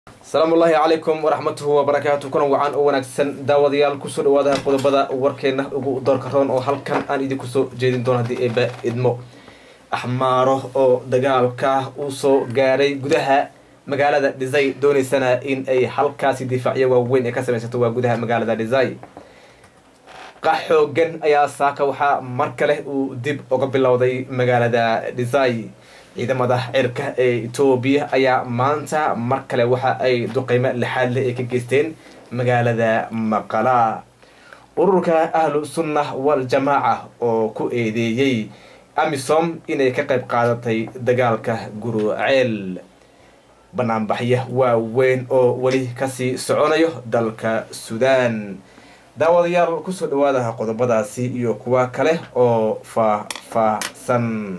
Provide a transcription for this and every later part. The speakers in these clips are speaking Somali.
السلام الله عليكم ورحمة الله وبركاته. كنا وعن ونكسن داوديال كسر وده قضبة وركنا ودار كران أو هل كان أن يدي كسر جديد دون هذه إبا إدمو أحماره أو دجال كه وصو جاري جدها مجال ذا دزاي دون سنة إن أي حل كاسي دفاعية وين كسر ستوا جدها مجال ذا دزاي قحو جن أي ساكا وحا مركله ودب أقبل لودي مجال ذا دزاي إذا ما ده إركه توبيه أي مانتا مركله وحا أي دقيمة لحال إكجستين مجال ذا مقالة أورك أهل السنة والجماعة أو كؤيدي أمسهم إن كقب قادتي دجالك جرو عيل بنام بحيه وين أو ولي كسي سعونيه دلك السودان داوديال كسر وهذا قضبة سي يوكوا كله أو فسن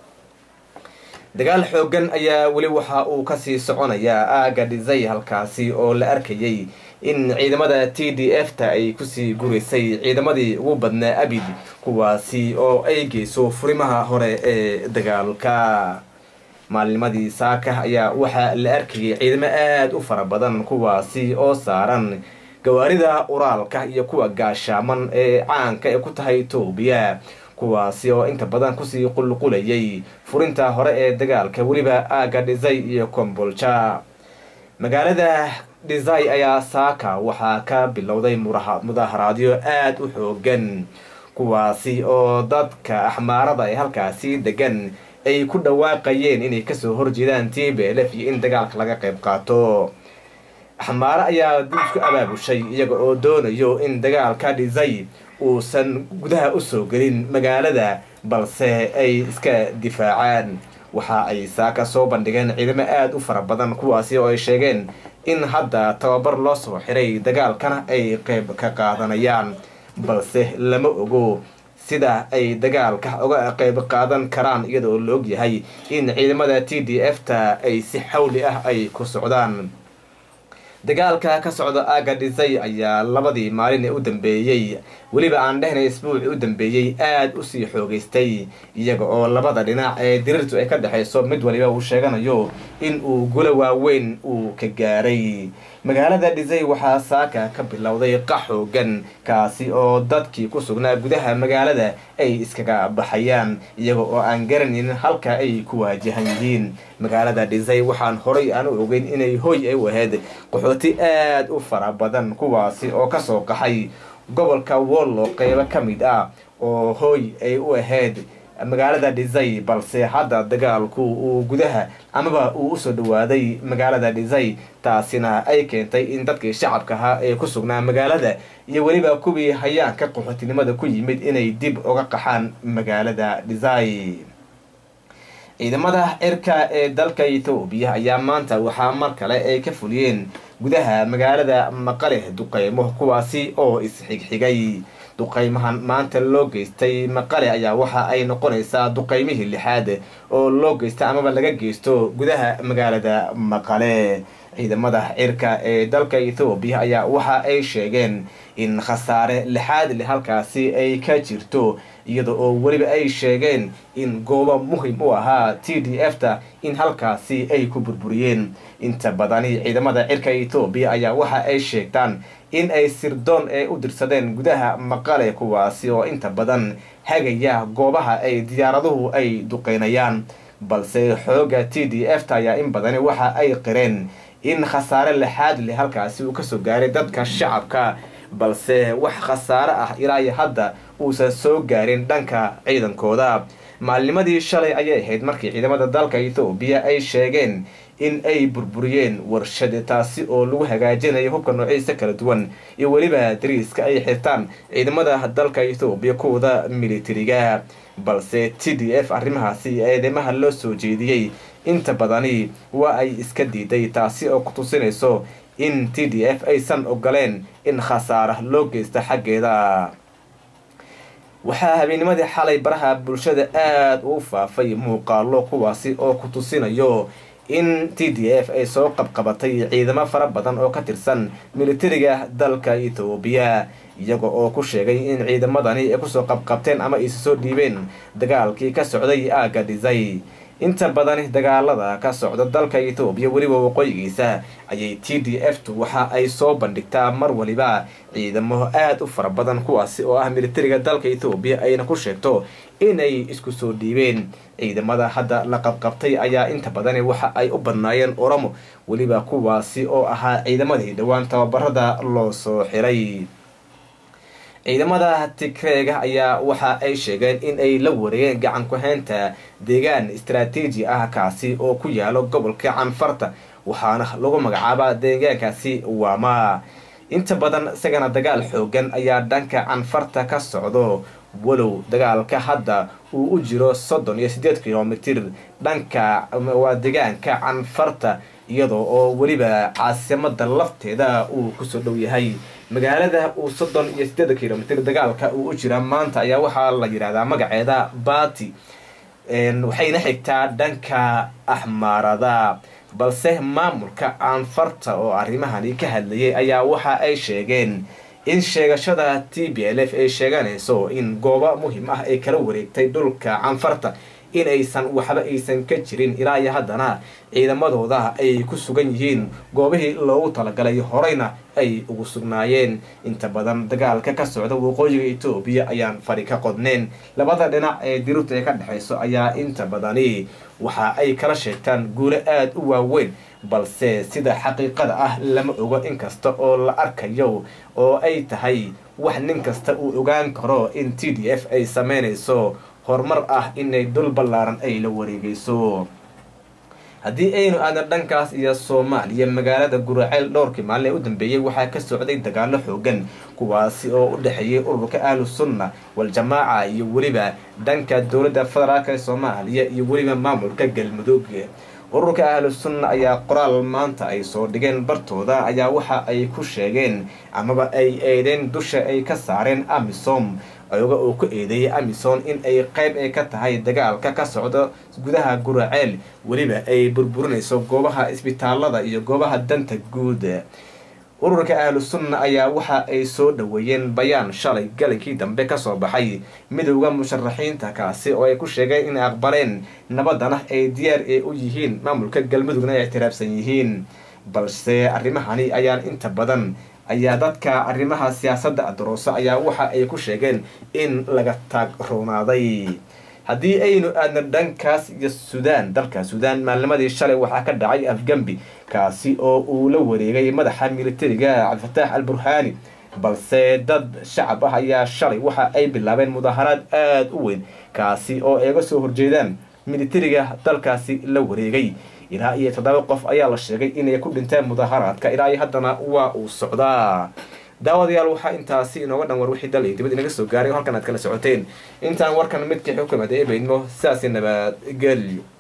dagaal xoogan ayaa wali waxa uu ka sii soconaya aaga dizay halkaasi oo la arkayay in ciidamada TDF-ta ay ku sii gureysay ciidamadii ugu badnaa abid kuwaasi oo ay geyso furimaha hore ee dagaalka maalmadii saaka ayaa waxa la arkayay ciidamo aad u fara badan kuwaasi oo saaran gawaarida uraalka iyo kuwa gaashaaman ee caanka ee ku tahay Itoobiya kuwaasi oo inta badan kusii qulqulayay furinta hore ee dagaalka waliba aaga dizay iyo Kombolcha magaalada dizay ayaa saaka waxa ka bilowday mudaharaadyo aad u xoogan kuwaasi oo dadka axmaarada ay halkaasi degan ay ku dhawaaqayeen inay ka soo horjeedaan TPLF iyo in dagaalka laga qayb qaato axmaara ayaa dib isku abaabushay iyaga oo doonayo in dagaalka dizay uusan gudaha u soo gelin magaalada balse ay iska difaacaan waxa ay saaka soo bandhigeen ciidamo aad u fara badan kuwaasi oo ay sheegeen in hadda tababar loo soo xiray dagaalkana ay qayb ka qaadanayaan balse lama ogo sida ay dagaalka uga qayb qaadan karaan iyadoo la og yahay in ciidamada TDF-ta ay si xawli ah ay ku socdaan dagaalka ka socda aaga dizay ayaa labadii maalin ee u dambeeyay waliba aan dhahnay isbuucii u dambeeyay aad u sii xoogaystay iyaga oo labada dhinac ee dirirtu ay ka dhaxayso mid waliba uu sheeganayo in uu gula waaweyn uu ka gaaray magaalada dizay waxaa saaka ka bilowday qaxoogan kaasi oo dadkii ku sugnaa gudaha magaalada ay iskaga baxayaan iyaga oo aan garanin halka ay ku waajahan yihiin magaalada dizay waxaan horay aan u ogeyn inay hooy ay u ahayd qaxooti aad u fara badan kuwaasi oo ka soo qaxay gobolka Wollo qaybo ka mid ah oo hooy ay u ahayd magaalada dizay balse hadda dagaalku uu gudaha amaba uu u soo dhawaaday magaalada dizay taasina ay keentay in dadkii shacabka ahaa ee ku sugnaa magaalada iyo waliba kuwii hayaanka qaxootinimada ku yimid inay dib uga qaxaan magaalada dizay ciidamada cirka ee dalka Itoobiya ayaa maanta waxa mar kale ay ka fuliyeen gudaha magaalada Maqale duqeymo kuwaasi oo isxigxigay duqeymahan maanta loo geystay Maqale ayaa waxa ay noqonaysaa duqeymihii lixaad oo loo geystay amaba laga geysto gudaha magaalada Maqale ciidamada cirka ee dalka Itoobiya ayaa waxa ay sheegeen in khasaare lixaad halkaasi ay ka jirto iyada oo waliba ay sheegeen in goobo muhiim u ahaa TDF-ta in halkaasi ay ku burburiyeen inta badan ciidamada cirka Itoobiya ayaa waxa ay sheegtaan in ay sirdoon ay u dirsadeen gudaha Maqale kuwaasi oo inta badan hagaya goobaha ay diyaaraduhu ay duqeynayaan balse xooga TDF-ta ayaa in badan waxa ay qireen in khasaare lixaad halkaasi uu ka soo gaaray dadka shacabka balse wax khasaare ah ilaa hadda uusan soo gaarin dhanka ciidankooda maalnimadii shalay ayay ahayd markii ciidamada dalka Itoobiya ay sheegeen in ay burburiyeen warshad taasi oo lagu hagaajinayo hubka noocyadiisa kala duwan iyo waliba dariiska ay xirtaan ciidamada dalka Itoobiya kuwada militariga balse TDF arrimahaasi eedeymaha loo soo jeediyay inta badani waa ay iska diiday taasi oo ku tusinayso in TDF aysan ogoleen in khasaare loo geysto xaggeeda waxaa habeennimadii xalay baraha bulshada aad u faafay muuqaalo kuwaasi oo ku tusinayo in TDF ay soo qabqabatay ciidamo fara badan oo ka tirsan militariga dalka Itoobiya iyaga oo ku sheegay in ciidamadani ay ku soo qabqabteen ama ay soo dhiibeen dagaalkii ka socday aaga dizay inta badan dagaalada ka socda dalka Itoobiya weliba waqooyigiisa ayay TDF-tu waxa ay soo bandhigtaa mar waliba ciidamo aad u fara badan kuwaasi oo ah militariga dalka Itoobiya ayna ku sheegto inay isku soo dhiibeen. ciidamada hadda la qabqabtay ayaa inta badan waxa ay u badnaayeen Oromo weliba kuwaasi oo ahaa ciidamadii dhawaan tababarada loo soo xiray. ciidamada Tigreega ayaa waxa ay sheegeen in ay la wareegeen gacan ku haynta deegaan istiraatiiji ah kaasi oo ku yaalo gobolka Canfarta waxaana lagu magacaabaa deegaankaasi Wama. inta badan isagana dagaal xoogan ayaa dhanka Canfarta ka socdo walow dagaalka hadda uu u jiro 38 kilomitir dhanka waa deegaanka Canfarta iyadoo oo weliba caasimada lafteeda uu ku soo dhow yahay. magaalada uu 38 kilomitir dagaalka uu u jira maanta ayaa waxaa la yiraahdaa magaceeda Bati waxayna xigtaa dhanka Ahmarada balse maamulka Canfarta oo arrimahani ka hadlayay ayaa waxa ay sheegeen in sheegashada TPLF ay sheeganayso in goobo muhiim ah ay kala wareegtay dhulka Canfarta in aysan waxba aysan ka jirin ilaa iyo haddana ciidamadooda ay ku sugan yihiin goobihii loogu talagalay horeyna ay ugu sugnaayeen. inta badan dagaalka ka socda waqooyiga Itoobiya ayaan fari ka qodneen labada dhinac ee diruurta ka dhaxayso ayaa inta badani waxa ay kala sheegtaan guulo aad u waaweyn balse sida xaqiiqada ah lama ogo inkasta oo la arkayo oo ay tahay wax nin kasta uu ogaan karo in TDF ay sameynayso horumar ah inay dul ballaaran ay la wareegayso. haddii aynu aadna dhankaas iyo Soomaaliya magaalada Guraceel dhowrkii maalin u dambeeyay waxaa ka socday dagaalo xoogan kuwaasi oo u dhaxeeyay ururka Ahlus Sunna wal Jamaaca iyo weliba dhanka dowladda federaalka ee Soomaaliya iyo weliba maamulka Galmudug. ururka Ahlus Sunna ayaa qoraal maanta ay soo dhigeen bartooda ayaa waxa ay ku sheegeen amaba ay eedeen dusha ay ka saareen AMISOM ayaga oo ku eedeeyay AMISOM in ay qayb ka tahay dagaalka ka socda gudaha Guraceel weliba ay burburinayso goobaha isbitaalada iyo goobaha danta guud. ururka Ahlus Sunna ayaa waxa ay soo dhaweeyeen bayaan shalay galinkii dambe ka soo baxay midowga musharaxiinta kaasi oo ay ku sheegeen in aqbaleen nabadana ay diyaar u yihiin maamulka Galmudugna ay ixtiraafsan yihiin balse arrimahani ayaan inta badan ayaa dadka arrimaha siyaasadda adroosa ayaa waxa ay ku sheegeen in laga taag roonaaday. haddii aynu aadna dhankaas iyo Suudaan dalka Suudaan maalmadii shalay waxaa ka dhacay afgambi kaasi oo uu la wareegay madaxa militariga Cabdulfataax al-Burhaani balse dad shacab ah ayaa shalay waxa ay bilaabeen mudaharaad aad u weyn kaasi oo ay soo horjeedaan militariga dalkaasi la wareegay. ilaa iyo 7 qof ayaa la sheegay inay ku dhinteen mudaharaadka ilaa iyo haddana waa uu socdaa. daawadayaal waxaa intaasi inooga dhan war wixii dal iyo dibad inaga soo gaaray halkan aad kala socoteen intaan warkan midkii xukuumadda ee baydmo saasi nabad gelyo.